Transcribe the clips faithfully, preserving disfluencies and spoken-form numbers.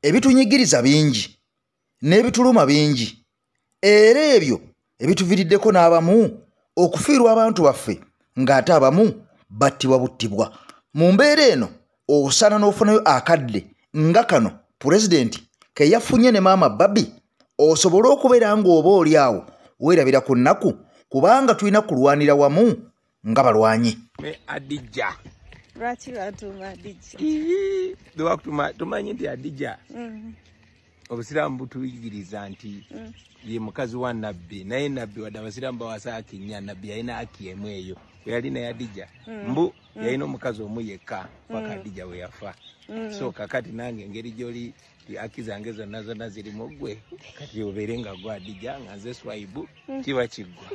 ebitunyigiriza bingi n'ebituluma bingi era ebyo ebituviiriddeko n'abamu okufiirwa abantu baffe ng'ate abamu battibwa buttibwa. Mu mbeera eno osana n'ofunayo akadde nga kano pulezidenti ke yafunye ne maama Babi osobole okubeera ng'oba oli awo weerabira ku nnaku kubanga tulina kulwanira wamu nga balwanyi. Adija lwaki lwatuuma Adija? lwakutuma tumanyi nti Adija obusiraamu butuyigiriza nti ye mukazi wa Nabbi naye Nabbi wadde abasiraamu bawasa haki nnya Nabbi yalina haki emu eyo yali naye Adija mbu yalina omukazi omu yekka paka Adija we yafa. So kakati nange engeri gy'oli haki zange zonna zonna ziri mu ggwe kati obeere nga gwe Adija nga nze Swaibu kiba kiggwa.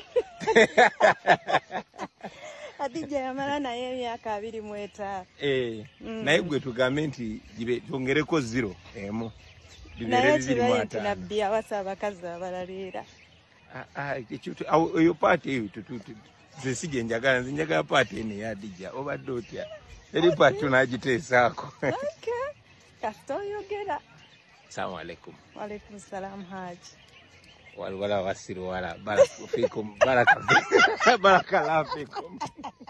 Adija yamala naye emyaka abiri mu etaano. Eh, naye gwe tugambe nti twongereko zero emu. Naye kibaye nti Nabbi awasa abakazi abalala era. Eyo paati eyo nze sije njagala nze njagala paati eno eya Adija obadde otya eri paati onagiteesaako. Kasita oyogera. Assalamu alaikum. Wa alaikum salaam Haji. Walwala wasiru wala baraka fikum baraka baraka la fikum.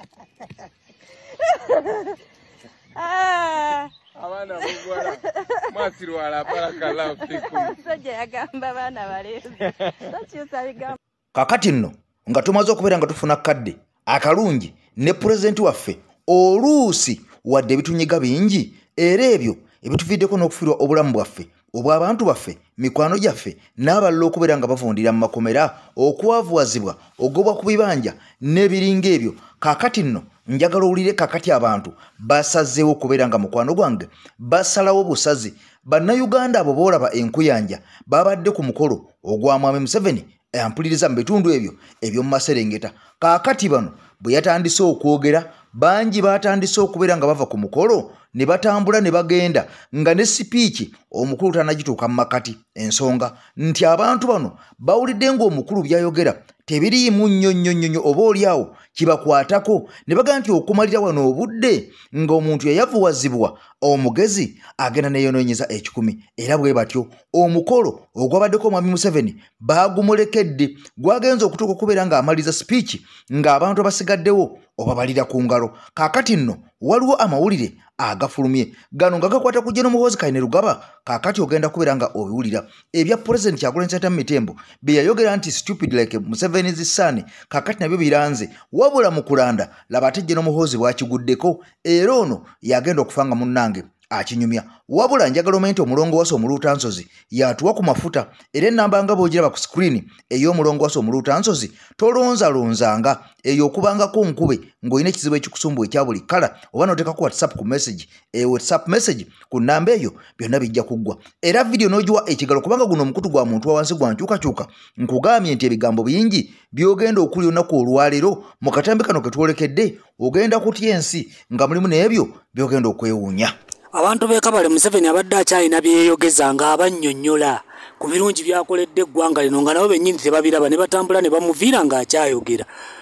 Ah, abana bugwala mwasiru wala baraka la fikum. Soja yagamba bana balezi. Sakyusa bigamba. Kakati nno nga tumaze okubeera nga tufuna kadde akalungi ne pulezidenti waffe oluusi wadde ebitunyiga bingi era ebyo ebituviiddeko n'okufiirwa obulamu bwaffe obw'abantu baffe mikwano gyaffe n'abalala okubeera nga bavundira mu makomera okwavuwazibwa ogobwa ku bibanja n'ebiringa ebyo. Kakati nno njagala owulire kakati abantu basazeewo okubeera nga mukwano gwange basalawo busazi. Bannayuganda abo boolaba enkuyanja babadde ku mukolo ogwa Mwami Museveni ampuliriza mu bitundu ebyo eby'omu Maserengeta. Kakati bano bwe yatandise okwogera bangi batandise okubeera nga bava ku mukolo ne batambula ne bagenda nga ne sipiiki omukulu tanagituuka mu makati. Ensonga nti abantu bano bawulidde ng'omukulu byayogera tebiriimu nnyo nnyo nnyo oba oliawo kibakwatako ne baga nti okumalira wano obudde ng'omuntu yayavuwazibwa omugezi agenda neyonoonyeza ekikumi. Era bwe batyo omukolo ogwabaddeko Mwami Museveni baagumulekedde gwagenza okutuuka okubeera ng'amaliriza sipiiki ng'abantu abasigaddewo obabalira ku ngalo. Kakati nno waliwo amawulire agafulumye gano nga gakwata ku General Muhoozi Kainerugaba. Kakati ogenda kubeera nga obiwulira ebya President Kyagulanyi Ssentamu Mitembo bye yayogera nti stupid like Museveni's son. Kakati nabyo biranze wabula mu kulanda laba ate General Muhoozi bwakiguddeko era ono yagenda okufanga munnange akinyumya. Wabula njagala omente omulongo wase omuluuta nsozi yatuwa ku mafuta era ennamba nga bw'ogiraba ku screen ey'omulongo wase omuluuta nsozi tolonzalonzanga eyo okubangako nkube ng'olina ekizibu ekikusumbu ekya buli kala oba n'oteeka ku WhatsApp ku message e WhatsApp message ku nnamba eyo byonna bijja kuggwa. Era video n'ogiwa ekigalo kubanga guno omukutu gwa muntu wa wansi gwa nkyukakyuka nkugambye nti ebigambo bingi byogenda okuli olunaku olwaleero mu katambi kano ke twolekedde ogenda kutya ensi nga mulimu n'ebyo byogenda okwewuunya. Abantu be Kabale Museveni abadde akyalina byeyogeza nga abannyonnyola ku birungi byakoledde eggwanga lino nga nabo bennyini tebabiraba ne batambula ne bamuviira ng'akyayogera.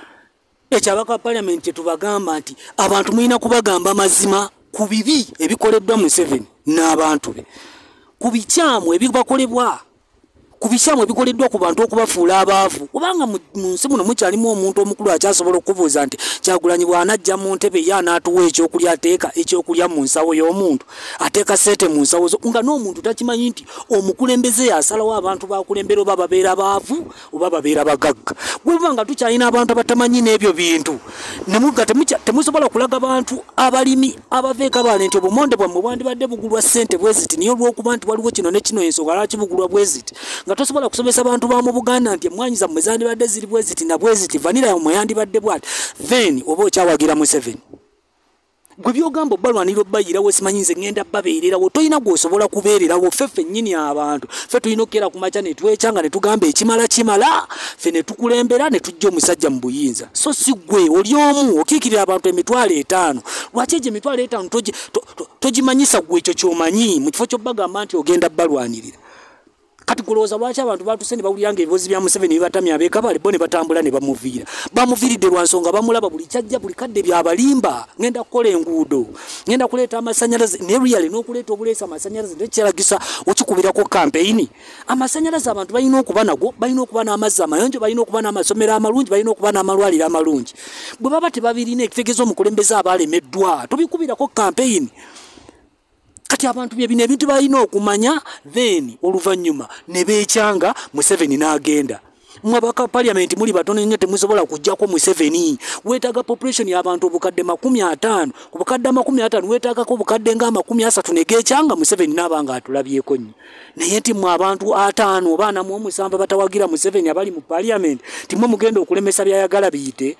Ekyabaka Parliament tubagamba nti abantu mulina kubagamba mazima ku bibi ebikoleddwa Museveni n'abantu be, ku bikyamu ebibakolebwa, ku bikyamu ebikoleddwa ku bantu okubafuula abaavu. Kubanga mu nsi muno mukyalimu omuntu omukulu akyasobola okubuuza nti Kyagulanyi bw'anajja mu ntebe ye anaatuwa ekyokulya ateeka ekyokulya mu nsawo y'omuntu ateeka sente mu nsawo zo nga n'omuntu takimanyi nti omukulembeze yasalawo abantu bakulembera oba babeera baavu oba babeera bagagga. Bwe buba nga tukyalina abantu abatamanyi n'ebyo bintu nemuga temusobola kulaga abantu abalimi abava Kabale nti obumonde bwammwe bwandibadde bugulwa ssente bwe ziti niyo olw'okuba nti waliwo kino ne kino ensonga lwaki bugulwa bwe ziti nga tosobola kusomesa abantu ba mu Buganda nti emmwanyi zammwe zandibadde ziri bwe ziti na bwe ziti vanira yammwe yandibadde bwati then oba okyawagira Museveni. Gwe byogamba obbalwanira obbayirawo simanyi nze ngenda babeererawo tolina gw'osobola kubeererawo. Ffe ffennyini abantu ffe tulina okukeera ku makya ne twecanga ne tugamba ekimala kimala ffe ne tukulembera ne tujja omusajja mu buyinza. So si gwe oli omu okiikirira abantu emitwalo etaano. Lwaki egyo emitwalo etaano togimanyisa gwe ekyo ky'omanyi mu kifo ky'obbagamba nti ogenda balwanirira. kati kulowooza lwaki abantu batuse ne bawulira ng'ebibozi bya Museveni bibatamya abeekabale bo ne batambula ne bamuviira bamuviiridde lwa nsonga bamulaba buli kyajja buli kadde byabalimba ngenda kukola enguudo ngenda kuleeta amasanyalaze ne really n'okuleeta obuleesa amasanyalaze nekyeragisa okikubirako kampeyini amasanyalaze abantu balina okuba nago balina okuba n'amazzi amayonjo balina okuba n'amasomero amalungi balina okuba n'amalwaliro amalungi bwe baba tebabirina ekitegeeza omukulembeze abalemeddwa tubikubirako kampeyini kati abantu bye bino ebintu balina okumanya then oluvannyuma ne beekyanga Museveni n'agenda mwabaka parliament muli batono nnyo temusobola kujjako Museveni weetaaga population y'abantu obukadde makumi ataano ku bukadde makumi ataano weetaagako obukadde nga makumi asatu ne geekyanga Museveni n'abanga atulabyeko nnyo naye nti mwe abantu ataano obaana mu omusanvu batawagira Museveni abali mu parliament timwe mugenda okulemesa byayagala biyite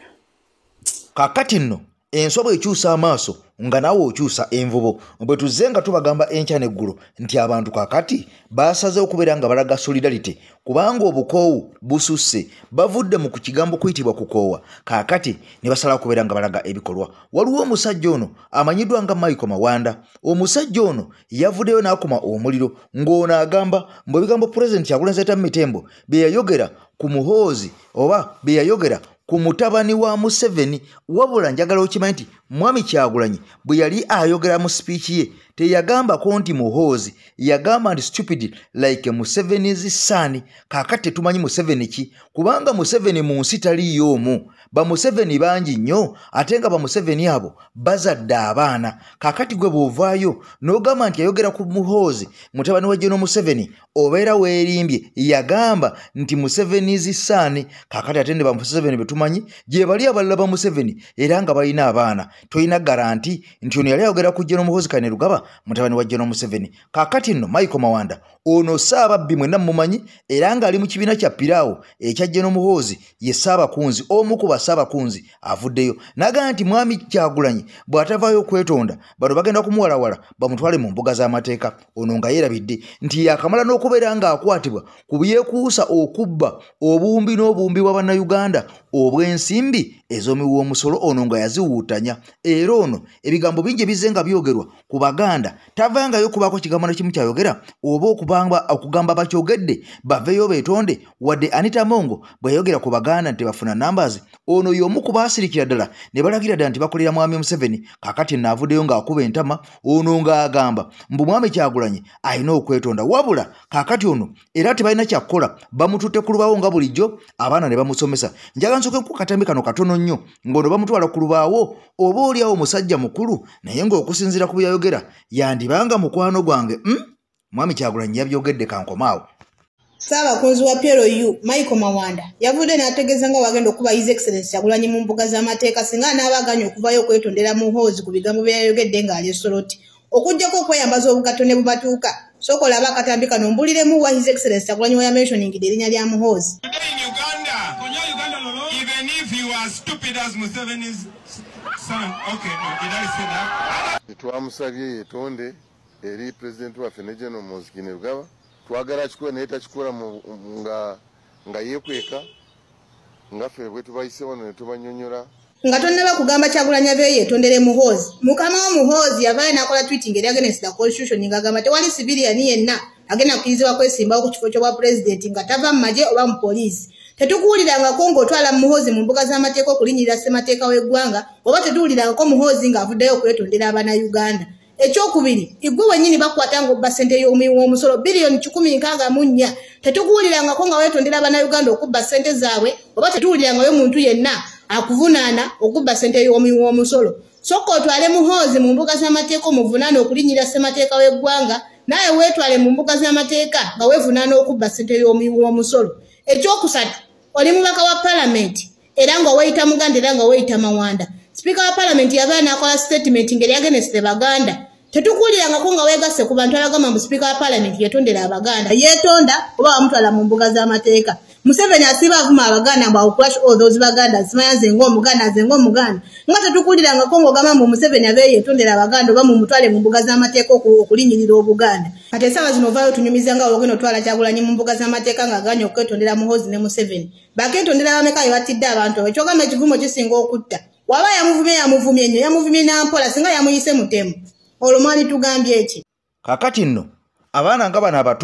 kakati nno ensobo ekyusa amaaso nga nawe okyusa envubo bwe tuzze nga tubagamba enkya n'eggulu nti abantu kakati basaze okubeera nga balaga solidarity kubanga obukoowu bususse bavudde mu ku kigambo kuyitibwa kukoowa kakati ne basala okubeera nga balaga ebikolwa waliwo omusajja ono amanyiddwa nga Michael Mawanda omusajja ono yavuddeyo n'akuma omuliro ng'ono agamba mbu ebigambo pulezidenti Kyagulanyi Mitembo bye yayogera ku Muhoozi oba bye yayogera ku mutabani wa Museveni wabula njagala okimanyi nti Mwami Kyagulanyi bwe yali ayogera mu speech ye teyagamba ko nti Muhoozi yagamba nti stupid like Museveni's son kakati tumanyi Museveni ki kubanga Museveni mu nsi taliyo omu ba Museveni bangi nnyo ate nga ba Museveni abo bazadde abaana kakati gwe bwovaayo n'ogamba nti yayogera ku Muhoozi mutabani wa General Museveni obeera weerimbye yagamba nti Museveni's son kakati ate ne ba Museveni betumanyi gye bali abalala ba Museveni era nga balina abaana toyina garanti nti ono yali ayogera ku General Muhoozi Kainerugaba mutabani wa General Museveni kakati nno Michael Mawanda ono Ssaababbi mwenna mumanyi era nga ali mu kibiina kya Piraawo ekya General Muhoozi ye Ssaabakunzi omu ku Ssaabakunzi avuddeyo naga nti Mwami Kyagulanyi bw'atavaayo okwetonda bano bagenda kumuwalawala bamutwale mu mbuga z'amateeka ono nga yeerabidde nti yakamala n'okubeera ng'akwatibwa ku byekuusa okubba obuwumbi n'obuwumbi bwa bannayuganda obw'ensimbi ez'omuwoomusolo ono nga yaziwuutanya era ono ebigambo bingi bizze nga byogerwa ku Baganda tavangayo kubaako kigambo kimu kyayogera oba okubanga okugamba bakyogedde baveeyo beetonde wadde Anita Mongo bwe yayogera ku Baganda nti bafuna numbers ono y'omu ku baasirikira ddala ne balagira ddala nti bakolera Mwami Museveni kakati naavuddeyo ng'akuba entama ono ng'agamba mbu Mwami Kyagulanyi alina okwetonda wabula kakati ono era tebalina kyakkola bamututte ku lubaawo nga bulijjo abaana ne bamusomesa njaga nsooke ku katambi kano katono nnyo ng'ono bamutwala ku lubaawo oba oliawo omusajja mukulu naye ng'okusinziira ku byayogera yandibanga mukwano gwange mm? Mwami Kyagulanyi yabyogedde kankomaawo Ssaabakunzi wa P L U Michael Mawanda yavudde n'ategeeza nga wagenda okuba His Excellency Kyagulanyi mu mbuga z'amateeka singa n'abaganya okuvayo okwetondera Muhoozi ku bigambo bye yayogedde ng'ali esoloti okujjako okweyambaza obukatone bubatuuka sokola abakatambi kano mbuliremu wa His Excellency Kyagulanyi wa mentioningidde erinnya lya Muhoozi. Even if you are stupid as Museveni's son, okay, no, did I say that? Twamusabye yetonde eri president wa General Muhoozi Kainerugaba twagala kikuwa naye takikola nga nga yekweka nga ffe bwe tubayise wano ne tubanyonyola nga tonnaba kugamba Kyagulanyi aveeyo yetondere Muhoozi mukama wa Muhoozi yavaayo n'akola tweeting eri against the constitution ng'agamba tewali civilian yenna agenda kukirizibwa kwesimbawo ku kifo ky'obwa president nga tava mu magye oba mu poliisi. Tetukuwulirangako ng'otwala Muhoozi mu mbuga z'amateeka okulinnyirira ssemateeka w'eggwanga oba tetuwulirangako Muhoozi ng'avuddeyo okwetondera Abannayuganda. Ekyokubiri, iggwe wennyini bakwata ng'obba ssente y'omusolo biliyoni kikumi nkaaga mu nnya. Tetukuwulirangako nga weetondera Abannayuganda okubba ssente zaabwe oba tetuwulirangayo muntu yenna akuvunaana okubba ssente y'omusolo. Sokka otwale Muhoozi mu mbuga z'amateeka omuvunaana okulinnyirira ssemateeka w'eggwanga naye weetwale mu mbuga z'amateeka nga weevunaana okubba ssente y'omusolo. Ekyokusatu oli mubaka wa Parliament era nga weyita Muganda era nga weyita Mawanda. Speaker wa Parliament yavaayo n'akola statement ngeri against Baganda. Tetukuwulirangako nga weegasse ku bantu abagamba mu Speaker wa Parliament yetondera Abaganda yeetonda oba bamutwala mu mbuga z'amateeka. Museveni asiba avuma Abaganda mbu crush all those Baganda zimanya nze ng'Omuganda nze ng'Omuganda nga tetukuwulirangako ng'ogamba mbu Museveni aveeyo yetondera Abaganda oba mumutwale mu mbuga z'amateeka okulinnyirira Obuganda. Kati essaawa zino ovaayo tunyumiza nga ogenda otwala Kyagulanyi mu mbuga z'amateeka ng'aganya okwetondera Muhoozi ne Museveni. Baketondera bameka be batidde abantu abo ekyogamba ekivumo kisinga okutta. Waba yamuvumye yamuvumye nnyo yamuvumye n'ampola singa yamuyise mutemu olwo mwali tugambye eki. kakati nno abaana nga bano abato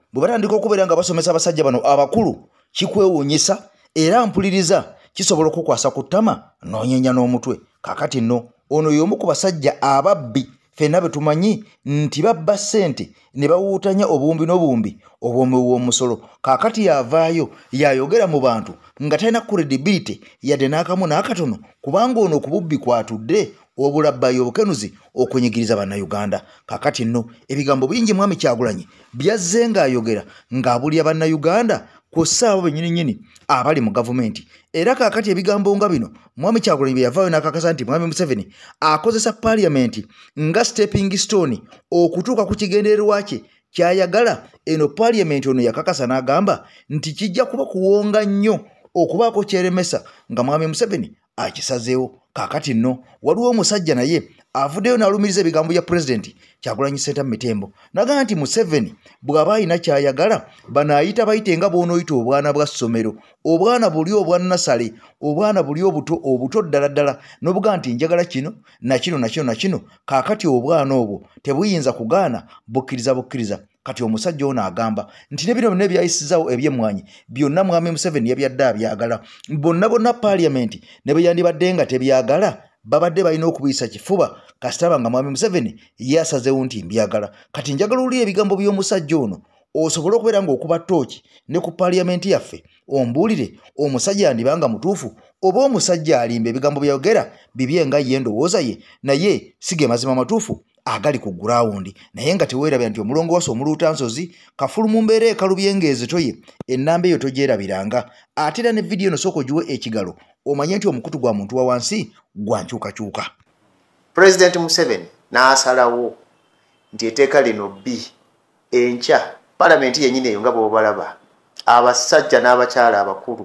bwe batandika okubeera nga basomesa abasajja bano abakulu kikwewuunyisa era mpuliriza kisobola okukwasa ku ttama n'onyenya n'omutwe. Kaakati nno ono y'omu ku basajja ababbi ffenna be tumanyi nti babba ssente ne bawuutanya obuwumbi n'obuwumbi obw'omuwi w'omusolo. Kaakati yavaayo yayogera mu bantu nga talina credibility yadde n'akamu n'akatono, kubanga ono ku bubbi kwatudde obulabbayo obukenuzi okunyigiriza bannayuganda. Kaakati nno ebigambo bingi mwami Kyagulanyi byazze ng'ayogera ng'abulya bannayuganda kw'ossa abo bennyini nnyini abali mu gavumenti. Era kaakati ebigambo nga bino mwami Kyagulanyi bye yavaayo n'akakasa nti mwami Museveni akozesa paaliyamenti nga stepping stone okutuuka ku kigendererwa kye kyayagala. Eno paaliyamenti ono yakakasa n'agamba nti kijja kuba kuwonga nnyo okubaako kyeremesa nga mwami Museveni akisazeewo. Kaakati nno waliwo omusajja naye avuddeyo n'alumiriza ebigambo bya pulezidenti Kyagulanyi Ssentamu Mitembo naga nti Museveni bw'aba alina kyayagala banaayita bayite nga bw'onooyita obwana bwa ssomero, obwana buli obwa nasale, obwana buli obuto obuto ddala ddala, n'obuga nti njagala kino na kino na kino na kino. Kaakati obwana obwo tebuyinza kugaana bukkiriza bukkiriza. Kati omusajja ono agamba nti ne bino byonna byayisizaawo ebyemmwanyi byonna mwami Museveni yabyadde abyagala. Bonna bonna paaliyamenti ne bwe yandibadde nga tebyagala babadde balina okubiyisa kifuba kasitaba nga mwami Museveni yasazeewo nti mbyagala. Kati njagala oli ebigambo by'omusajja ono osobole okubeera ng'okuba ttooki ne ku paaliyamenti yaffe ombuulire omusajja yandibanga mutuufu oba omusajja alimba ebigambo byayogera bibye nga ye endowooza ye naye sige mazima matuufu agali ku gurawundi. Naye nga teweerabya nti omulongo wase omuluuta nsozi kafulu mu mbeera ekalubyengeeze toye ennamba eyo togyerabiranga. Ate era ne vidiyo eno sooka ogiwe ekigalo omanye nti omukutu gwa muntu wa wansi gwa nkyukakyuka. President Museveni n'asalawo nti etteeka lino bbi enkya palamenti yennyini eyo nga bw'obalaba abasajja n'abakyala abakulu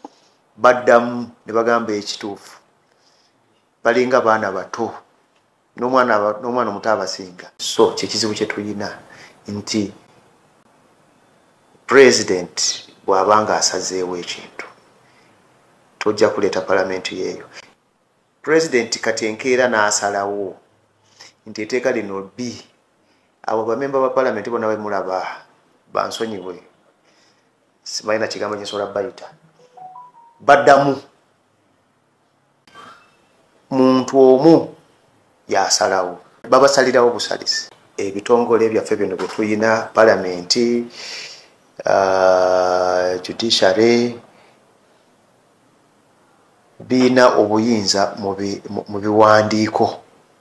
baddamu ne bagamba ekituufu balinga baana bato n'omwana n'omwana omuto abasinga. So kyekizibu kye tulina nti president bw'abanga asazeewo ekintu tojja kuleeta palamenti yeeyo. President kati enkeera n'asalawo nti etteeka lino bbi abo bamemba ba palamenti bonna bwe mulaba bansonyiwe simalina kigambo kinsobola bayita baddamu muntu omu yasalawo babasalirawo busalisi. Ebitongole byaffe bino bye tulina palamenti uh, judiciary biina obuyinza mu biwandiiko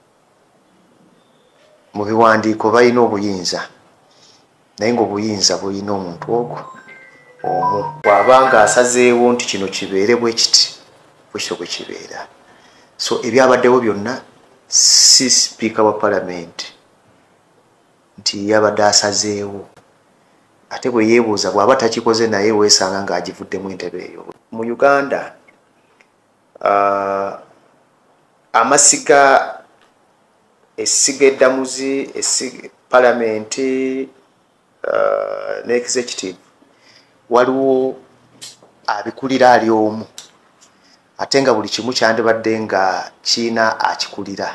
mu biwandiiko balina obuyinza naye ng'obuyinza bulina omuntu ogwo omu bw'abanga asazeewo nti kino kibeere bwe kiti bwekityo bwe kibeera. So ebyabaddewo byonna si sipiika wa palamenti nti yabadde asazeewo ate bwe yeebuuza bw'aba takikoze naye weesanga ng'agivuddemu entebe eyo. Mu Uganda uh, amasiga essiga eddamuzi essiga palamenti uh, ne executive waliwo abikulira ali omu ate nga buli kimu kyandibadde nga kiina akikulira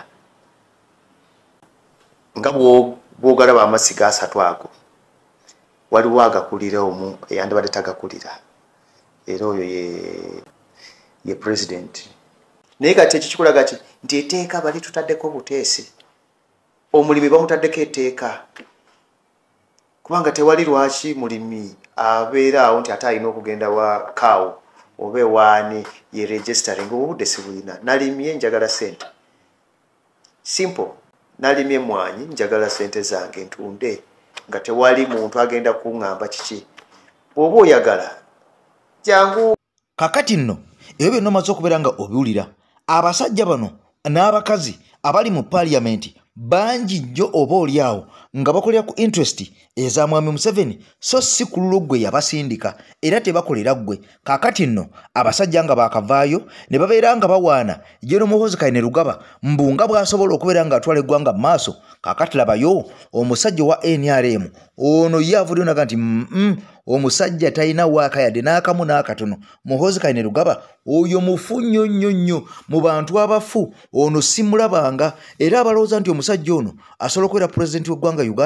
nga bw'ogalaba amasiga asatu ago waliwo agakulira omu eyandibadde tagakulira era oyo ye, ye president. Naye kati ekyo kikulaga ki nti etteeka bali tutaddeko buteesi omulimi bamutaddeko etteeka kubanga tewali lwaki mulimi abeera awo nti ate alina okugenda wa kawo oba ewaani ye registering obudde sibulina. Nalimye njagala sente simple, nalimye emmwanyi njagala sente zange ntunde nga tewali muntu agenda kuŋŋamba kiki. Bw'oba oyagala jangu. Kakati nno ebyo byonna omaze okubeera nga obiwulira abasajja bano n'abakazi abali mu paaliyamenti bangi nnyo oba oli awo nga bakolera ku interest eza mwami Museveni so si ku lulwo gwe yabasindika era tebakolera gwe. Kaakati nno abasajja nga baakavaayo ne babeera nga bawaana ye n'Omuhoozi Kainerugaba mbunga bw'asobola okubeera ng'atwala eggwanga mu maaso. Kaakati labayo omusajja wa N R M ono ye avuddeyo naga nti mm omusajja talina waaka yadde n'akamu n'akatono. Muhoozi Kainerugaba oyo mufu nnyo nnyo nnyo mu bantu abafu ono simulabanga era abalowooza nti omusajja ono asobola okubeera pulezidenti w'eggwanga Uganda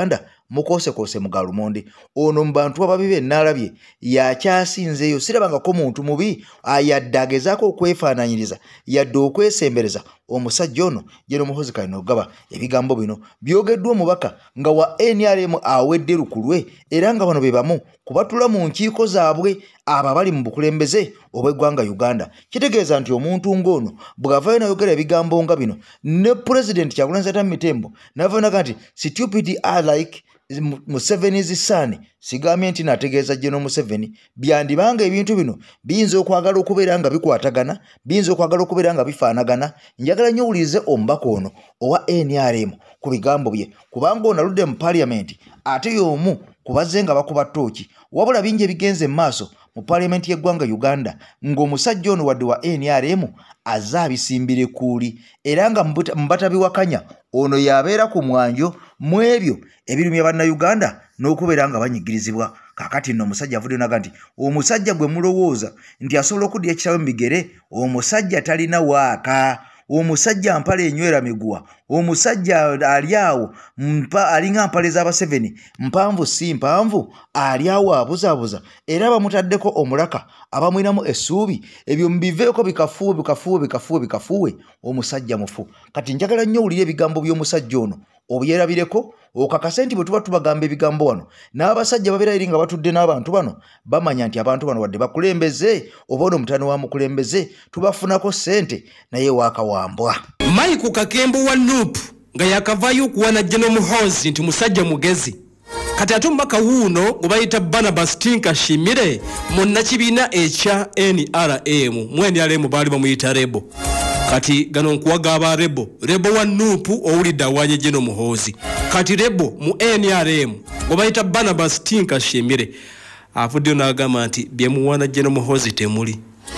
mukosekose mu Galumonde ono mu bantu ababibe nalabye yakyasinzeeyo sirabangako muntu mubi yadde agezaako okwefaananyiriza yadde okwesembereza omusajja ono General Muhoozi Kainerugaba. Ebigambo bino byogeddwa omubaka nga wa N R M awedde lukulwe era nga bano be bamu kubatula mu nkiiko zaabwe aba bali mu bukulembeze obw'eggwanga Uganda. Kitegeeza nti omuntu ng'ono bw'avaayo n'ayogera ebigambo nga bino ne President Kyagulanyi Ssentamu Mitembo n'avaayo n'agamba nti stupid are like Museveni's son. Sigambye nti nategeeza General Museveni byandibanga ebintu bino biyinza okwagala okubeera nga bikwatagana, biyinza okwagala okubeera nga bifaanagana. Njagala nnyo owulirize omubaka ono owa N R M ku bigambo bye kubanga ono aludde mu Parliament ate y'omu ku bazze nga bakuba ttooki wabula bingi ebigenze mu maaso mu Parliament y'eggwanga Uganda ng'omusajja ono wadde wa N R M azze abisimbire kuuli era nga mu batabiwakanya ono yabeera ku mwanjo mu ebyo ebirumya bannayuganda n'okubeera nga banyigirizibwa. Kaakati nno omusajja avudde naga nti omusajja gwe mulowooza nti asobola okuddira ekitabo mu bigere, omusajja talina waaka, omusajja mpale enywera miguwa, omusajja ali awo alinga mpale z'abaseveni mpanvu si mpanvu, ali awo abuzaabuza era bamutaddeko omulaka abamwinamu essuubi. Ebyo mubiveeko bikafuwe bikafuwe bikafuwe bikafuwe, omusajja mufu. Kati njagala nnyo owulire ebigambo by'omusajja ono obyerabireko okakase nti bwe tuba tubagamba ebigambo wano n'abasajja babeera eri nga batudde n'abantu bano bamanya nti abantu bano wadde bakulembeze oba ono mutani wa mukulembeze tubafunako ssente naye waakawambwa. Mike Kakembo wa Nuupu nga yakavaayo okuwana General Muhoozi nti musajja mugezi. Kati ate omubaka wuuno gwe bayita Barnabas Tinka Shimire munnakibiina ekya N R M mu N R M baali bamuyita Rebo. Kati gano nkuwaga aba Rebo Rebo wa Nuupu owulidde awanye General Muhoozi. Kati Rebo mu N R M gwe bayita Barnabas Tinka Shimire avuddeyo n'agamba nti bye muwana General Muhoozi temuli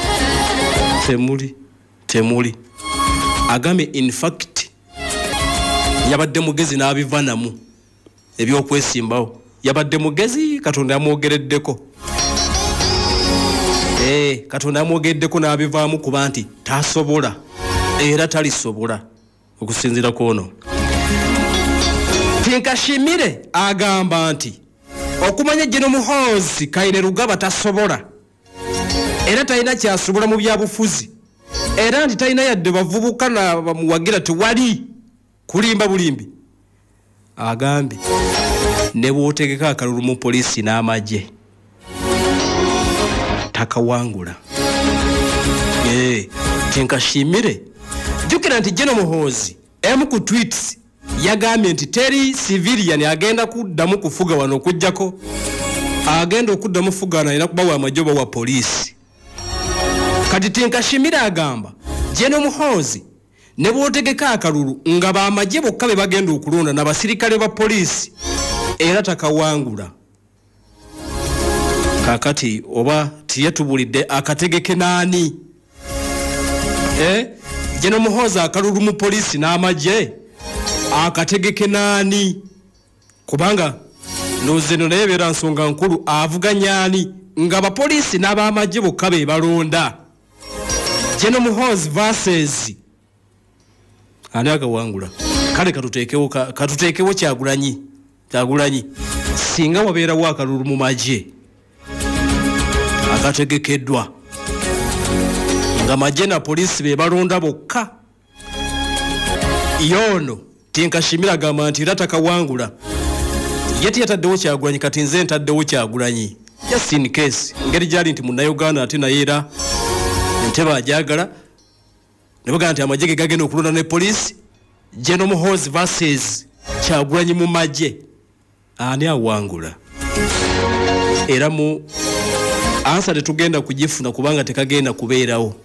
temuli temuli agambe in fact yabadde mugezi n'abivanamu ebyokwesimbawo yabadde mugezi Katonda yamwogereddeko eh Katonda yamwogereddeko n'abivaamu kuba nti tasobola era talisobola okusinzira kono. Tinka Shimire agamba nti okumanya General Muhoozi Kainerugaba tasobola era talina kyasobola mu byabufuzi era nti talina yadde bavubuka na bamuwagira tewali kulimba bulimbi. Agambe ne bw'otegeka akalulu mu poliisi n'amagye takawangula. Eh, Tinka Shimire jukira nti General Muhoozi emu ku tweets yagambye nti teri civilian agenda kuddamu kufuga wano okujjako agenda okuddamu fugana alina kubawa amajoba wa poliisi. Kati Tinka Shimire agamba General Muhoozi ne bw'otegeka akalulu nga bamagye bokka be bagenda okulonda n'abasirikale ba poliisi era takawangula. Kakati oba tiyetubulidde akategeke naani? Eh, General Muhoozi akalulu mu poliisi n'amagye akategeke naani? Kubanga nozeno naye beera nsonga nkulu avuganyani nga abapoliisi n'abamagye bokka be balonda. General Muhoozi versus ani akawangula. Kale katuteekewo katuteekewo Kyagulanyi Kyagulanyi singa wabeerawo akalulu mu magye akategekeddwa nga magye na poliisi be balonda bokka yono Tinka Shimire agamba nti era takawangula yeti yataddewo Kyagulanyi kati nze ntaddewo Kyagulanyi just in case ngeri gyali nti munnayuganda ate naye era enteba ajagala ne bagamba nti amagye ge gagenda okulonda ne poliisi. General Muhoozi versus Kyagulanyi mu magye ani awangula? Era mu ansa tetugenda kugifuna kubanga tekagenda kubeerawo.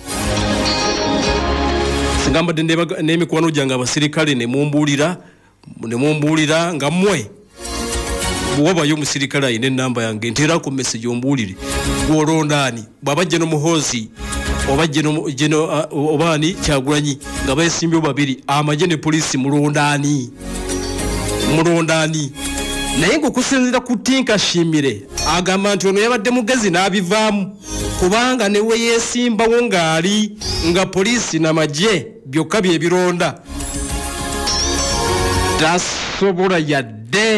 Singamba n'emikwano gyange abasirikale ne mumbuulira ne mumbuulira nga mmwe bw'obayo omusirikale ayina ennamba yange nteera ku message ombuulire gw'olonda ani bw'aba General Muhoozi oba General oba ani Kyagulanyi nga beesimbye babiri amagye ne poliisi mulonda ani mulonda ani? Naye ng'okusinziira ku Tinka Shimire agamba nti ono yabadde mugezi n'abivaamu kubanga ne we yeesimbawo ng'ali nga poliisi n'amagye byokka bye bironda tasobola yadde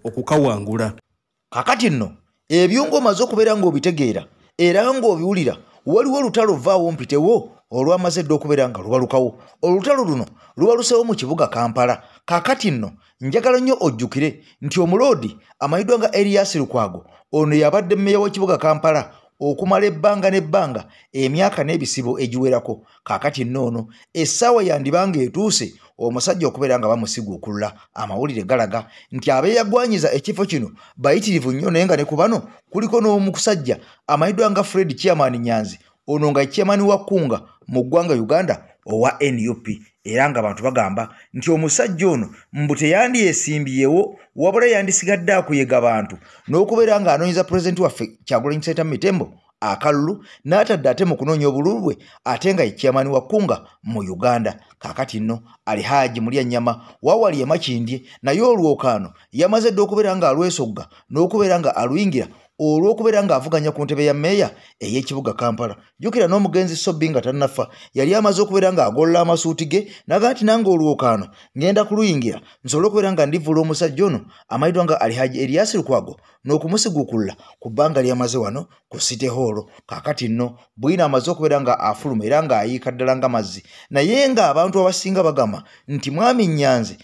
okukawangula. Kakati nno ebyo ng'omaze okubeera ng'obitegeera era ng'obiwulira waliwo olutalo vaawo mpitewo olwamaze dde okubeera nga lubalukawo. Olutalo luno lubaluseewo mu kibuga Kampala. Kakati nno njagala nnyo ojjukire nti omuloodi amanyiddwa nga Erias Lukwago ono yabadde mmeeya w'ekibuga Kampala okumala ebbanga n'ebbanga emyaka n'ebisibo egiwerako. Kakati nno ono essaawa yandibanga etuuse omusajja okubeera nga bamusiguukulula. Amawulire galaga nti abeeyagwanyiza ekifo kino bayitirivu nnyo naye nga ne ku bano kuliko n'omusajja amanyiddwa nga Fred Chairman Nyanzi ono nga chairman wa Kunga mu ggwanga Uganda owa N U P era nga abantu bagamba nti omusajja ono mbu teyandiyesimbyewo wabula yandisigadde akuyega bantu n'okubeera nga anoonyiza pulezidenti waffe Kyagulanyi Ssentamu Mitembo akalulu n'atadde ate mu kunoonya obululu bwe ate nga ye chairman wa Kunga mu Uganda. Kakati nno Alhaji Mulyannyama wawali emakindye naye olwokaano yamaze dde okubeera nga alwesogga n'okubeera nga aluyingira olw'okubeera ng'avuganya ku ntebe ya mmeeya ey'ekibuga Kampala. Jjukira n'omugenzi Sobbi nga tannafa yali amaze okubeera ng'agolola amasuuti ge naga nti nange olwokaano ngenda kuluyingira nsobole okubeera nga ndivuula omusajja ono amanyiddwa nga Alhaji Erias Lukwago n'okumusiguukulula ku bbanga lyamaze wano ku City Hall. Kakati nno bwina amaze okubeera nga afuluma era ng'ayiika ddala nga mazzi naye ng'abantu abasinga bagamba nti mwami Nyanzi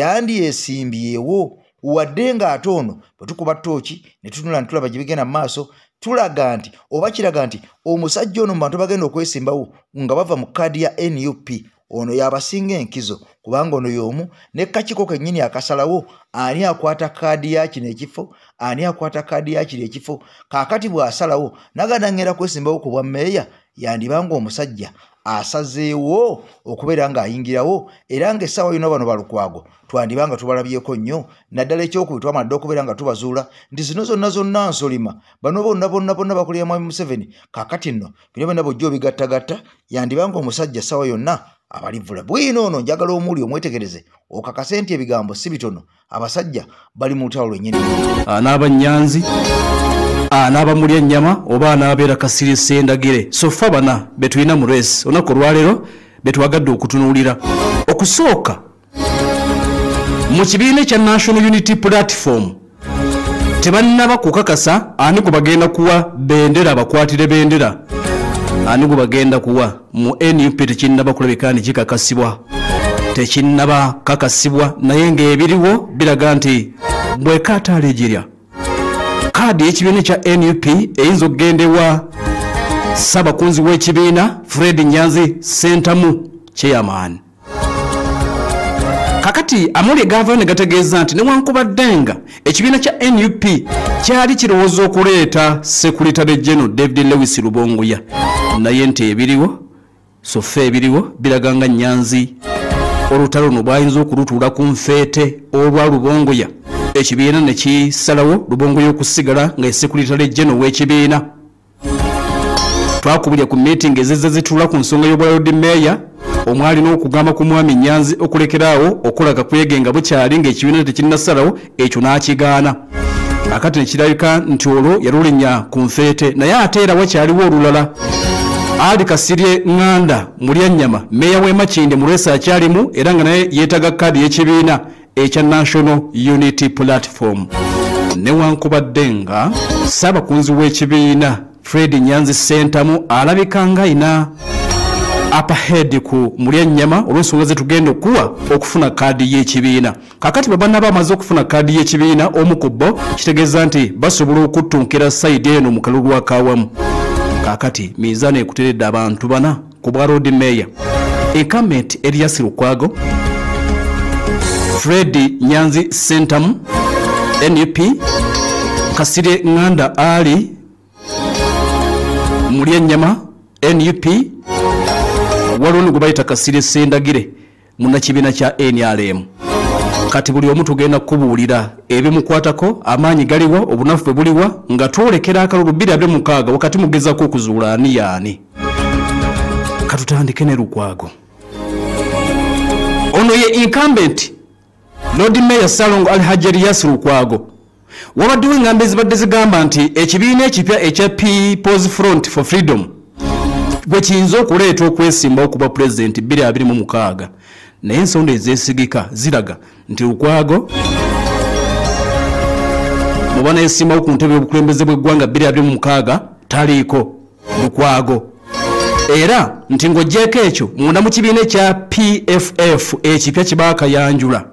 teyandiyesimbyewo wadde ng'ate ono bwe tukuba ttooki ne tutunula ne tulaba gye bigenda mu maaso tulaga nti oba kiraga nti omusajja ono mu bantu bagenda okwesimbawo nga bava mu kkaadi ya N U P ono yabasinga enkizo kubanga ono y'omu ne kakiiko kennyini akasalawo ani akwata kkaadi ya kino ekifo ani akwata kkaadi ya kino ekifo. Kaakati bw'asalawo naganda ngenda kwesimbawo ku bwa mmeeya yandibanga omusajja asazeewo okubeera ng'ayingirawo era ng'essaawa yonna bano Balukwago twandibanga tubalabyeko nnyo naddala ekyokubiri twamadde okubeera nga tubazuula nti zino zonna zonna nsolima bano bonna bonna bonna bakulira Mwami Museveni. Kaakati nno bino byonna bw'ojja obigattagatta yandibanga omusajja essaawa yonna abalivula. Bwino ono njagala omuli omwetegereze okakase nti ebigambo si bitono abasajja bali mu lutalo lwennyini. Anaaba Nyanzi anaaba Mulyannyama oba anaabeera Kasirye Sendagire so ffe bana be tulina mu race olunaku olwaleero be twagadde okutunuulira. Okusooka mu kibiina ekya National Unity Platform tebannaba kukakasa ani gwe bagenda kuwa bendera bakwatire bendera ani gwe bagenda kuwa mu N U P tekinnaba kulabika nti kikakasibwa tekinnaba kakasibwa naye ng'ebiriwo biraga nti bwekaataalejjerya kaadi y'ekibiina kya N U P eyinza okugendewa Ssaabakunzi w'ekibiina Fred Nyanzi Ssentamu Chairman. Kakati amuli gavana ne gategeeza nti newankubadde nga ekibiina kya N U P kyali kirowooza okuleeta Secretary General David Lewis Lubongoya naye nti ebiriwo so ffe ebiriwo biraga nga Nyanzi olutalo luno bwayinza okulutuula ku nfeete olwa Lubongoya ekibiina ne kisalawo Lubongoya okusigala nga ye Secretary General w'ekibiina. Twakubulya ku meeting ezizze zituula ku nsonga y'obwaloodi mmeeya omwali n'okugamba ku Mwami Nyanzi okulekeraawo okulaga kwegenga bukyali ng'ekibiina tekinnasalawo ekyo n'akigaana. Akati ne kirabika nti olwo yalulinnya ku nfeete naye ate era wakyaliwo olulala. Ali Kasirye Nganda Mulyannyama mmeeya w'e Makindye mu lwesa akyalimu era nga naye yeetaga kkaadi y'ekibiina ekya National Unity Platform. Newankubadde nga Ssaabakunzi w'ekibiina Fred Nyanzi Ssentamu alabika ng'ayina upperhead ku Mulyannyama olw'ensonga ze tugenda okuwa okufuna kkaadi y'ekibiina. Kakati bwe bannaba bamaze okufuna kkaadi y'ekibiina omu ku bo kitegeeza nti basobola okuttunkira sayidi eno mu kalulu akaawamu. Kakati miizaano ekuteredde abantu bana ku bwa road mayor incumbent Erias Lukwago, Fred Nyanzi Ssentamu N U P, Kasirye Nganda Ali Mulyannyama N U P, waliwo gwe bayita Kasirye Sendagire munnakibiina kya N R M. Kati buli omu tugenda kubuulira ebimukwatako amaanyi galiwa obunafu bwe buliwa nga twolekera akalulu bbiri abiri mukaaga wakati mugezako okuzuula ani yaani. Katutandike ne Lukwago. Ono ye incumbent Lord Mayor Salongo Alhaji Erias Lukwago. Wabaddewo engambo ezibadde zigamba nti ekibiina ekipya ekya People's Front for Freedom bwe kiyinza okuleeta okwesimbawo ku bwa pulezidenti bbiri abiri mu mukaaga. Naye ensonda ezeesigika ziraga nti Lukwago oba neesimawo ku ntebe y'obukulembeze bw'eggwanga bbiri abiri mu mukaaga taliiko Lukwago. Era nti ng'oggyeko ekyo munda mu kibiina ekya P F F ekipya kye baakayanjula.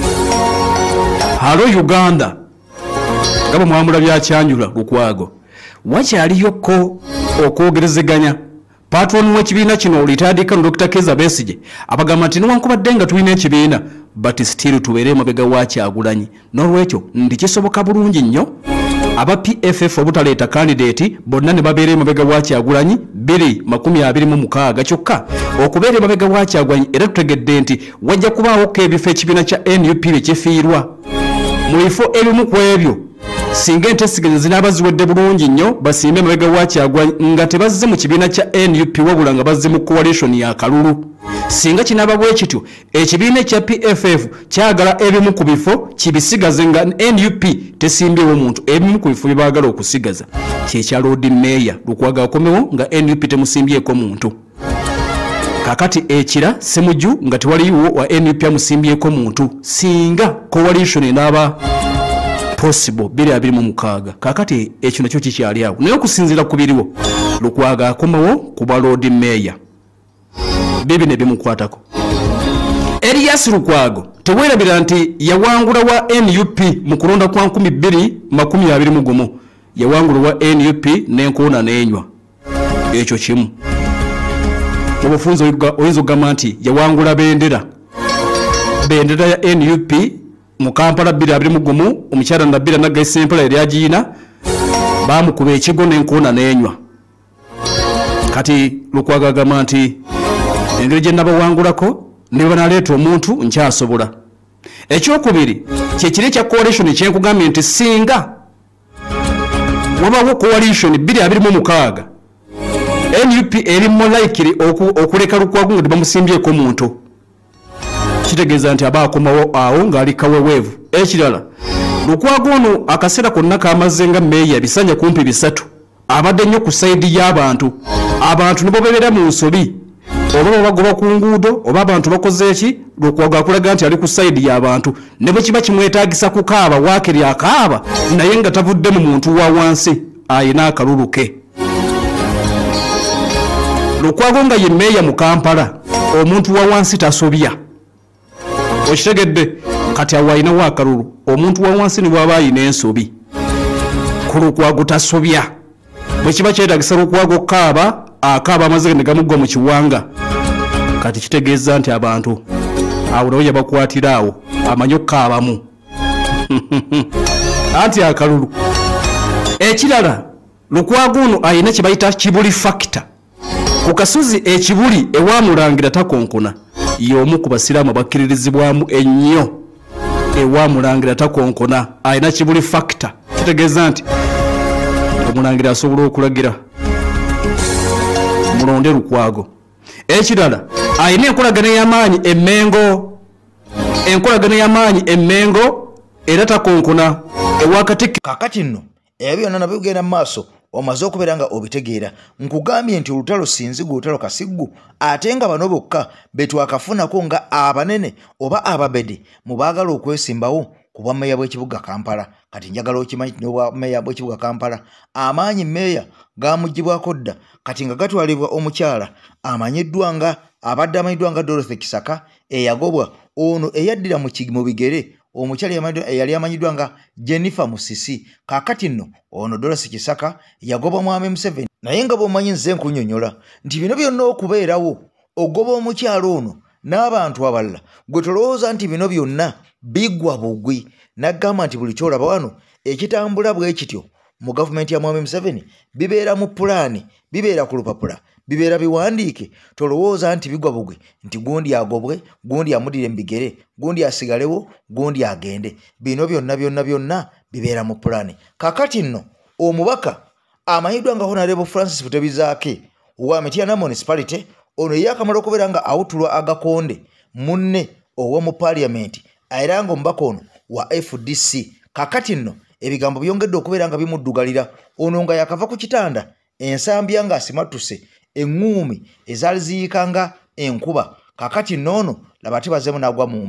Halo Uganda nga bwe mwamulabya akyanjula Lukwago. Wakyaliyoko okwogerezeganya. Patron w'ekibiina kino retired Colonel Doctor Keza Besigye abagamba nti newankubadde nga tulina ekibiina but still tubeere emabega wa Kyagulanyi. N'olwekyo ndi kisoboka bulungi nnyo aba P F F obutaleeta candidate bonna ne babeera emabega wa Kyagulanyi bbiri makumi abiri mu mukaaga kyokka okubeera emabega wa Kyagulanyi era tutegedde nti wajja kubaawo ko ebifo ekibiina kya N U P bye kifiirwa. Mu bifo ebimu ku ebyo singa entesiganya zinaaba ziwedde bulungi nnyo basimbe emabega wa Kyagulanyi nga tebazze mu kibiina kya N U P wabula nga bazze mu coalition ya kalulu. Singa kinaaba bwe kityo ekibiina ekya P F F kyagala ebimu ku bifo kibisigaze nga N U P tesimbyewo muntu ebimu ku bifo bye baagala okusigaza kyekya Lord Mayor Lukwago akomewo nga N U P temusimbyeko muntu. Kakati ekira semuju nga tewaliwo wa N U P amusimbyeko muntu singa coalition enaaba possible bbiri abiri mu mukaaga. Kakati ekyo nakyo kikyali awo naye okusinziira ku biriwo Lukwago akomewo ku bwa Lord Mayor bibi ne bimukwatako. Elias Lukwago teweerabira nti yawangula wa N U P mu kulonda kwa nkumi bbiri makumi abiri mu gumu yawangula wa N U P n'enkoona n'enywa ekyo kimu. Mu bufunze oyinza okugamba nti yawangula bendera bendera ya N U P mu Kampala bbiri abiri mu gumu omukyala Nabbira Naggaisa Empala yali agiina baamukuba ekigo n'enkoona n'enywa. Kati Lukwago agamba nti engeri gye nabawangulako ne banaleeta omuntu nkyasobola. Ekyokubiri kyekiri ekya coalition kyenkugambye nti singa wabawo coalition bbiri abiri mu mukaaga N U P eri mo likely okuleka Lukwago nga tebamusimbyeko muntu kitegeeza nti aba akomawo awo ng'ali kaweweevu. Ekirala Lukwago ono akaseera konna kamaze nga meeya bisanja kumpi bisatu abadde nnyo ku sayidi y'abantu. Abantu nibo bebeera mu nsobi oba bagoba ku nguudo oba abantu bakoze eki Lukwago akulaga nti ali ku sayidi y'abantu ne bwe kiba kimwetaagisa kukaaba waakiri akaaba naye nga tavudde mu muntu wa wansi ayina akalulu ke. Lukwago nga ye meeya mu Kampala omuntu wa wansi tasobya. Okitegedde kati awo ayinawo akalulu omuntu wa wansi ne bw'aba ayina ensobi ku Lukwago tasobya. Bwe kiba kyetaagisa Lukwago kaaba akaaba amaze ne gamuggwa mu kiwanga kati kitegeeza nti abantu awo nawe yabakwatira awo amanyi okukaabamu anti akalulu. Ekirala Lukwago ono ayina kye bayita kibuli factor ku kasozi ekibuli ewamulangira takonkona y'omu ku basiraamu abakkiririzibwamu ennyo ewamulangira takonkona ayina kibuli factor kitegeeza nti omulangira asobola okulagira mulonde Lukwago. Ekirala ayina enkolagana y'amaanyi emmengo enkolagana y'amaanyi emmengo era takonkona ewakati. Kakati nno ebyo byonna nabyo bigenda mu maaso omaze okubeera nga obitegeera. Nkugambye nti olutalo Sinzigu olutalo Kasiggu ate nga bano bokka betwakafunako nga abanene oba ababede mu baagala okwesimbawo ku bwa mmeeya bw'ekibuga Kampala. Kati njagala okimanyi n'obwa mmeeya bw'ekibuga Kampala amaanyi mmeeya gaamugibwako dda kati nga gatwalibwa omukyala amanyiddwa nga abadde amanyiddwa nga Dorothy Kisaka eyagobwa ono eyaddira mu bigere omukyala eyali amanyiddwa nga Jennifer Musisi. Kakati nno ono Dorothy Kisaka yagobwa Mwami Museveni naye nga bw'omanyi nze nkunyonnyola nti bino byonna okubeerawo ogoba omukyala ono n'abantu abalala gwe tolowooza nti bino byonna biggwa bugwi. Naggamba nti buli kyolaba wano ekitambula bwe kityo mu gavumenti ya Mwami Museveni bibeera mu pulaani bibeera ku lupapula bibeera biwandiike. Tolowooza nti bigwa bugwe nti gundi agobwe gundi amudire mu bigere gundi asigalewo gundi agende. Bino byonna byonna byonna bibeera mu pulaani. Kakati nno omubaka amanyiddwa nga Honorable Francis Butebizaake owa Mityana Municipality ono ye akamala okubeera nga awutulwa agakonde munne owa mu parliament era nga omubaka ono wa F D C. Kakati nno ebigambo byongedde okubeera nga bimuddugalira ono nga yakava ku kitanda ensambya nga asimatuse eŋŋuumi ezaali ziyikanga enkuba. Kakati noono laba tebazeemu n'agwa mu mbi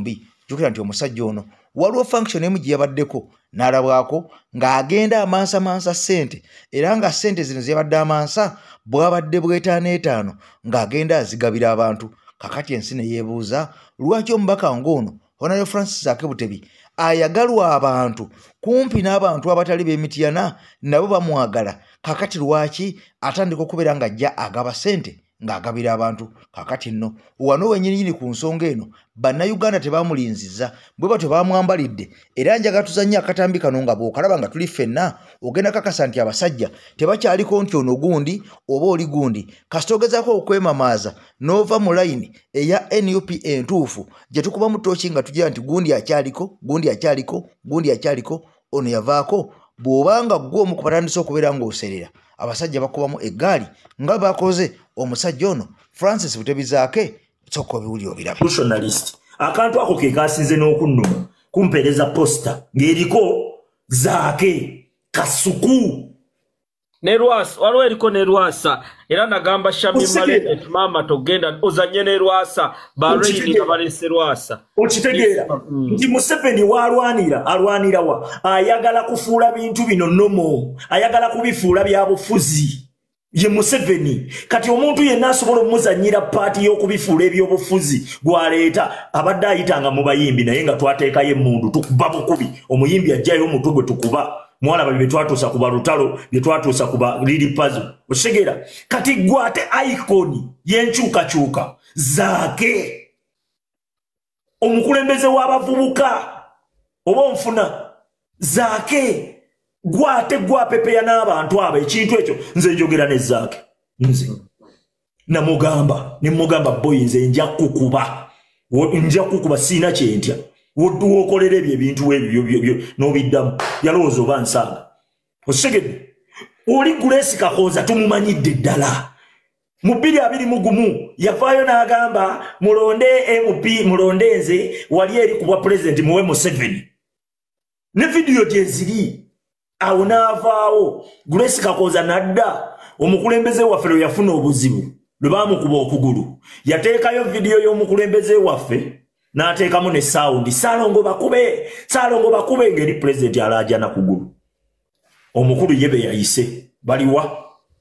jukira nti omusajja ono waliwo function emu gye yabaddeko n'alabwako ng'agenda amansa mansa ssente era nga ssente zino zibadde amansa bwabadde bw'etaano etaano ng'agenda azigabira abantu. Kakati ensi ne yeebuuza lwaki omubaka ng'ono Honorable Francis Akebutebi ayagalwa abantu kumpi n'abantu abatali b'emityana nabo bamwagala. Kakati lwaki atandika okubeera ng'ajja agaba ssente ng'agabira abantu. Kakati nno wano wenyininyini ku nsonga eno bannayuganda tebamulinziza bwe batyo bamwambalidde era njaga tuzannyo akatambi kano nga bw'okalaba nga tuli ffenna ogenda kakasa nti abasajja tebakyaliko nti ono gundi oba oli gundi kasita ogezaako okwemamaaza n'ova mu layini eya N U P entuufu gye tukuba mu ttooki nga tugira nti gundi akyaliko gundi akyaliko gundi akyaliko ono yavaako bw'obanga ggwe omu ku batandise okubeera ng'oserera abasajja bakubamu eggaali nga bakoze omusajja ono Francis Butebizaake soko biwuliro birabe journalist akantu ako ke kasinze n'okunnuma kumpereza posta ng'eriko Zaake Kasuku ne Rwasa waliwo eriko ne Rwasa era nagamba Shami Male mama togenda ozanye ne Rwasa bareni nga balese Rwasa okitegeera nti Museveni walwanira alwanira wa ayagala kufuula bintu bino nomo ayagala kubifuula byabufuzi ye Museveni kati omuntu yenna asobola omuzanyira paati y'okubifuula ebyobufuzi gwaleeta abadde ayitanga mu bayimbi naye nga twateekayo emmundu tukuba bukubi omuyimbi ajjayo omutwe gwe tukuba mwalaba bye twatuusa kuba lutalo bye twatuusa kuba liri pazo okitegera kati gwate iconi y'enkyukakyuka Zaake omukulembeze w'abavubuka oba onfuna Zaake gwate gwapepeya n'abantu abo ekintu ekyo nze njogera ne Zaake nze namugamba ne mugamba boy nze nja kukuba nja kukuba sina kyentya woddu okolera ebyo ebintu ebyo n'obiddamu yalowooza oba nsanga osegedde oli Grace Kakooza tumumanyidde ddala mu bbiri abiri mu gumu yavaayo n'agamba mulonde M P mulonde nze wali eri kubwa president muwe Museveni ne vidiyo gye ziri awo n'avaawo Grace Kakooza nadda omukulembeze waffe lwe yafuna obuzibu lwe baamukuba okugulu yateekayo vidiyo y'omukulembeze waffe n'ateekamu ne sawundi Saalongo bakube Saalongo bakube ngeri president alaajana kugulu omukulu yebe yayise baliwa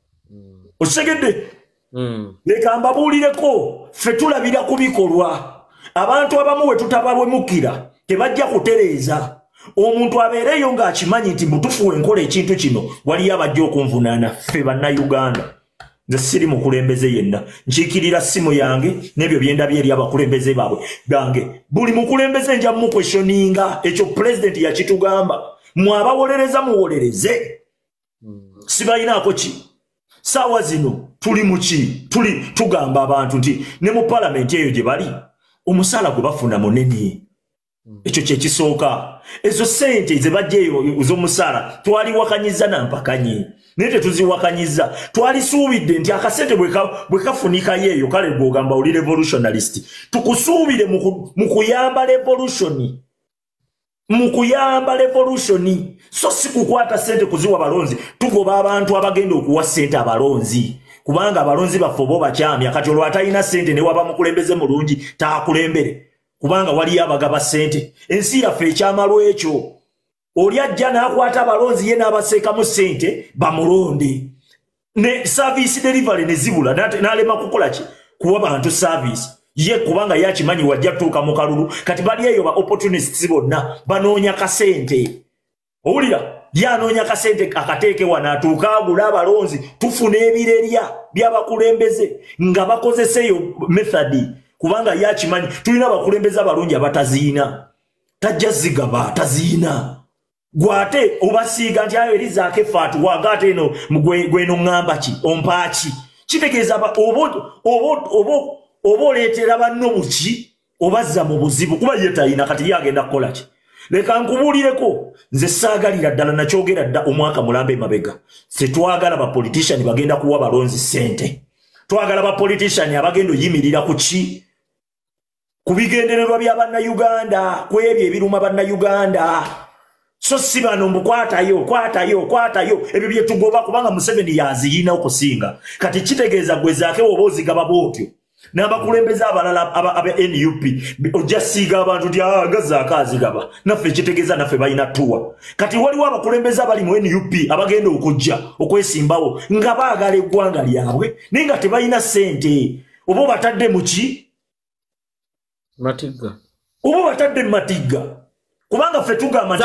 osegedde leka mbabuulireko ffe tulabira ku bikolwa abantu abamu we tutababwemukira tebajja kutereeza omuntu abeereyo ng'akimanyi nti mutufuwe enkola ekintu kino waliyo abajja okunvunaana ffe bannayuganda nze siri mukulembeze yenna nkiikirira ssimu yange n'ebyo byendabye eri abakulembeze baabwe gange buli mukulembeze nja mukwesyoninga ekyo pulezidenti yakitugamba mwabawolereza muwolereze sibayinaako ki saawa zino tuli muki tuli tugamba abantu nti ne mu palamenti eyo gye bali omusaala gwe bafuna munene ekyo kyekisooka ezo ssente ze bajjeeyo z'omusaala twaliwakanyiza nampakanye naye tetuziwakanyiza twalisuubidde nti akasente bwe kafunikayo eyo kale bw'ogamba oli revolutionalist tukusuubire mu kuyamba revolutioni mu kuyamba revolutioni so si kukwata ssente kuziwa balonzi tugoba abantu abagenda okuwa ssente abalonzi kubanga abalonzi baffe oba bakyamya kati olwo atalina ssente ne waba mukulembeze mulungi taakulembere kubanga waliyo abagaba ssente ensi yaffe ekyamalwa ekyo oli ajja n'akwata abalonzi ye n'abaseekamu ssente bamulonde ne service delivery ne zibula n'alema kukola ki kuwa bantu service ye kubanga yakimanyi wajja tuuka mu kalulu kati bali eyo ba opportunists bonna banoonya kasente owulira yanoonya kasente akateeke wano atuuka agula abalonzi tufuna ebirerya by'abakulembeze nga bakozeseyo methodi kubanga yakimanyi tulina abakulembeze abalungi abataziina tajja zigaba taziina gwate obasiiga nti ayo eri Zaake faatu waga ate eno gweno ŋŋamba ki ompaaki kitegeeza oba oleetera banno buki obazza mu buzibu kuba ye talina kati ye agenda kukola ki leka nkubuulireko nze saagalira ddala nakyogera dda omwaka mulamba emabega tetwagala bapolitician bagenda kuwa balonzi ssente twagala bapolitician abagenda oyimirira ku ki ku bigendererwa bya bannayuganda ku ebyo ebiruma bannayuganda so si bano mbukwatayo kwatayo kwatayo ebyo bye tugoba kubanga Museveni yaziyina okusinga kati kitegeeza gwe Zaake woba ozigaba bwotyo n'abakulembeze abalala aba N U P ojja siiga abantu nti agaza akazigaba naffe kitegeeza naffe balina tuwa kati waliwo abakulembeze abali mu N U P abagenda okujja okwesimbawo nga baagala eggwanga lyabwe naye nga tebalina ssente oba batadde mu ki matigga oba batadde mu matigga kubanga ffe tugamba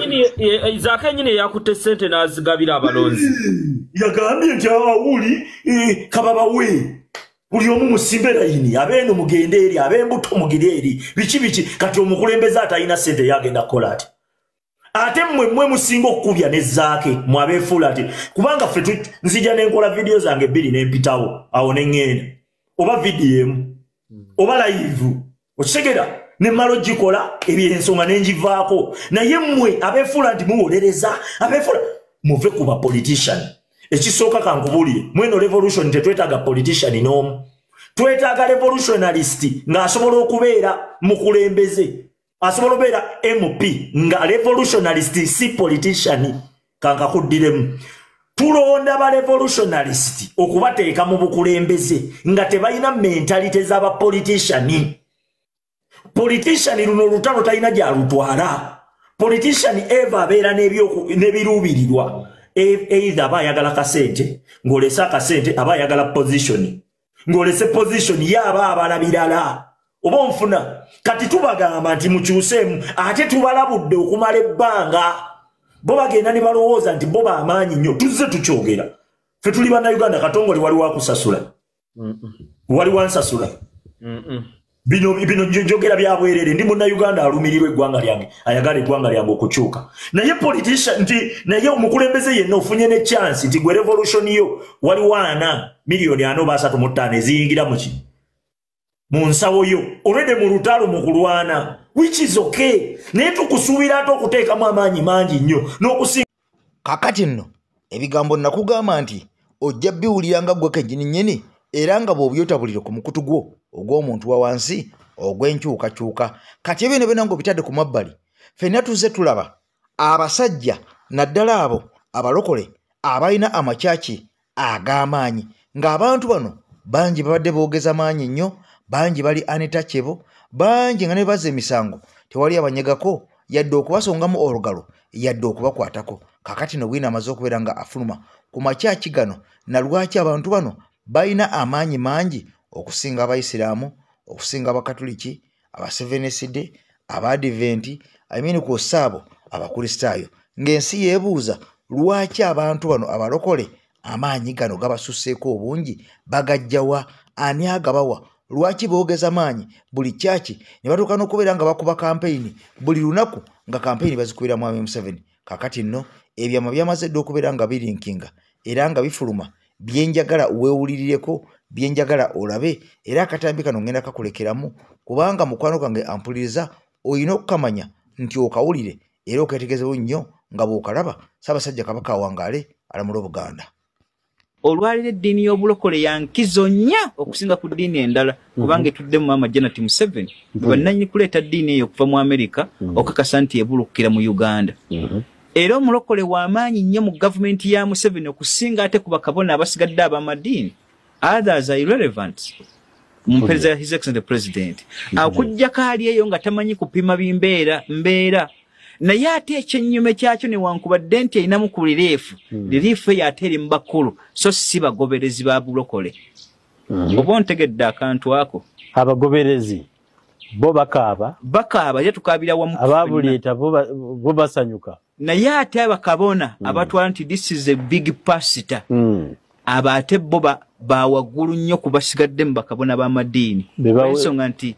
zaake yenyini yakutte ssente n'azigabira abalonzi yagambye nti awuli kababawe buli omu musimbe layini abeeno mugende eri ab'embuto mugire eri biki biki kati omukulembeze atalina ssente yagenda kukola ati ate mmwe mmwe musinga okukubya ne zaake mwabeefuula ati kubanga ffe nzija n'enkola vidiyo zange bbiri n'empitawo awo ne ŋŋenda oba vidiyo emu oba live okitegera ne mmala ogikola ebyensonga ne ngivaako naye mmwe abeefuula nti muwolereza abeefuula muve ku bapolitician ekisooka kankubuulire mweno revolution tetwetaaga politician n'omu twetaaga revolutionalist ng'asobola okubeera mukulembeze asobola okubeera M P nga revolutionalist si politician kankakuddiremu tulonda ba revolutionalist okubateeka mu bukulembeze nga tebalina mentalite z'abapolitician politician luno olutalo talina gyalutwala politician eva abeera n'ebiruubirirwa either aba ayagala kasente ng'olese akasente aba ayagala position ng'olese position yaba abala birala oba onfuna kati tubagamba nti mukyuseemu ate tubalabudde okumala ebbanga bo bagenda ne balowooza nti bo bamaanyi nnyo tuzze tukyogera ffe tuli bannayuganda katongole wali wakusasula wali wansasula bino bino njogera byabwerere ndi munnayuganda alumirirwa eggwanga lyange ayagala eggwanga lyange okukyuka naye politician nti naye omukulembeze yenna ofunye ne chance nti gwe revolution yo wali wana miliyoni ano basatu mu ttaano eziyingira muki mu nsawo yo olwedde mu lutalo mu kulwana which is okay naye tukusuubira ate okuteekamu amaanyi mangi nnyo n'okusinga kakati nno ebigambo nakugamba nti ojja biwulira nga gwe kennyini nnyini era nga bw'obyotabulire ku mukutu gwo ogw'omuntu wa wansi ogw'enkyukakyuka kati ebyo ne byonna ng'obitadde ku mabbali ffenna tuzze tulaba abasajja naddala abo abalokole abalina amakyaki ag'amaanyi ng'abantu bano bangi babadde boogeza maanyi nnyo bangi bali untouchable bangi nga ne bazza emisango tewali abanyegako yadde okubasongamu olugalo yadde okubakwatako kakati no bwina amaze okubeera nga afuluma ku makyaki gano na lwaki abantu bano balina amaanyi mangi okusinga abaisiraamu okusinga abakatuliki abaseveneside abadiventi amini ku ssaabo abakristaayo ng'ensi yeebuuza lwaki abantu bano abalokole amaanyi gano gabasusseeko obungi bagajjawa ani agabawa lwaki boogeza maanyi buli kyaki ne batuuka n'okubeera nga bakuba kampeyini buli lunaku nga kampeyini bazikubira mwami Museveni kakati nno ebyama byamaze dde okubeera nga birinkinga era nga bifuluma byenjagala weewulirireko byenjagala olabe era akatambi kano ngenda kakulekeramu kubanga mukwano gange ampuliriza olina okukamanya nti okawulire era oketegezewo nnyo nga bw'okalaba Ssaabasajja Kabaka awangaale alamula Obuganda. Olwaliro eddiini y'obulokole yankizo nnya okusinga ku ddiini endala kubanga etudde mu Maama Janet Museveni bannannyini kuleeta ddiini eyo okuva mu Amerika okakasa nti ebulukira mu Uganda. Era omulokole w'amaanyi nnyo mu gavumenti ya Museveni okusinga ate ku bakabona abasigadde ab'amadiini. Others are irrelevant. Mumpereza His Excellency President. Akujjako ali eyo nga tamanyi kupima bimbeera mbeera. Naye ate ekyennyume kyakyo newankubadde nti erinamu ku liriifu liriifu eyo ate eri mu bakulu so si bagoberezi ba bulokole. Oba ontegedde akantu ako abagoberezi bo bakaaba bakaaba ye tukaabira wamu ababuleeta bo basanyuka naye ate abakabona abatwala nti this is a big pastor aba ate bo bawaggulu nnyo ku basigadde mu bakabona b'amadiini ensonga nti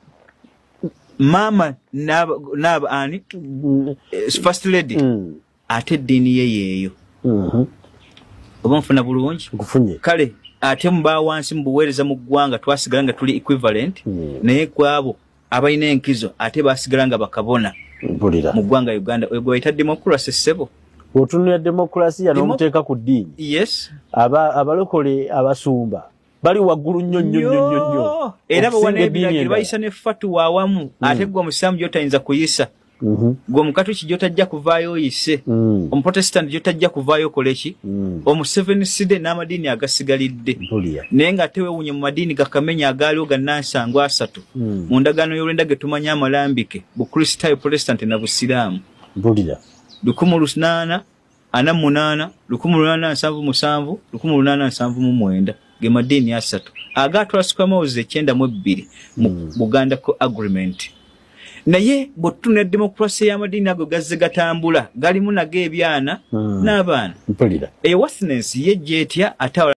Mama naba naba ani first lady mm. ate dini ye yeyo mhm oba mfuna bulungi ngufunye kale ate mba wansi mbuwereza mu gwanga twasigala nga tuli equivalent mm. naye kwabo abayina enkizo ate basigala nga bakabona bulira mu gwanga Uganda ego ita democracy sebo otunula democracy ya nomuteeka ku dini yes aba abalokole abasumba bali waggulu nnyo nnyo nnyo nnyo era bawane ebiragiro bayisa ne fatu wawamu ate gwa musamu gyotayinza kuyisa gwe omukatoliki gyotajja kuvaayo oyise omuprotestant gyotajja kuvaayo koleki omuseveniside n'amadiini agasigalidde naye ng'ate weewunye mu madiini gakamenya agaaliwo gannansango asatu mu ndagaano y'olwenda ge tumanya amalambike bukristaayo protestant na busiraamu lukumi lunaana ana munaana lukumi lunaana nsanvu musanvu lukumi lunaana nsanvu mu mwenda ge madiini asatu agaatwala mawuzi ekyenda mu ebbiri mu Buganda ko agreement naye bw'otutunula demokrasi y'amadiini ago gazze gatambula galimu nago ebyana n'abaana eyo Westerners ye gyetya ate